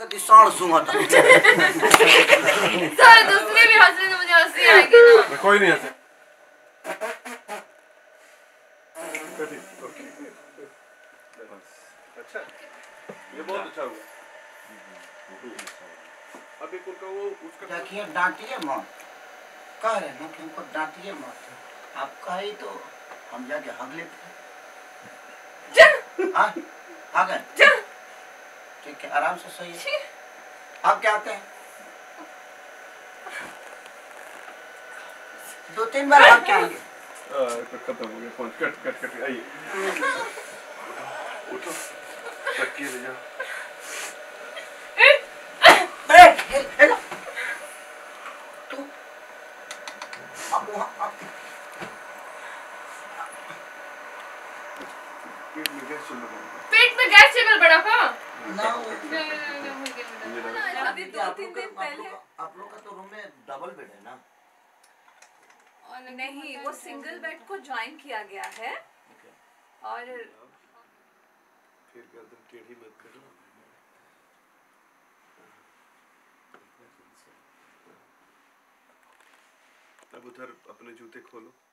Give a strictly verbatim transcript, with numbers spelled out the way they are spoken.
कति साढ़ सुंगा था। सर दूसरे भी हंस रहे तो मुझे हंसी आएगी ना। कोई नहीं हंसे। अच्छा ये बहुत अच्छा हुआ। अब एक उनका वो उसका देखिए डांटिए मत, कह रहे हैं कि हमको डांटिए मत, आप कहे तो हम जाके हग लेते हैं। हाँ आ गए ठीक है, आराम से सही है। आप क्या आते हैं दो तीन बार आप क्या आएंगे। खत्म हो गया फोन, कट कट कट आइए उठो तकिए ले जाओ। तू अब वहाँ पेट में गैस चल रहा है। पेट में गैस चल बड़ा का ना वो अभी दो तीन दिन पहले आप लोग का तो रूम में डबल बेड है ना। नहीं, वो सिंगल बेड को ज्वाइन किया गया है और फिर गर्दन टेढ़ी मत करो। अब उधर अपने जूते खोलो।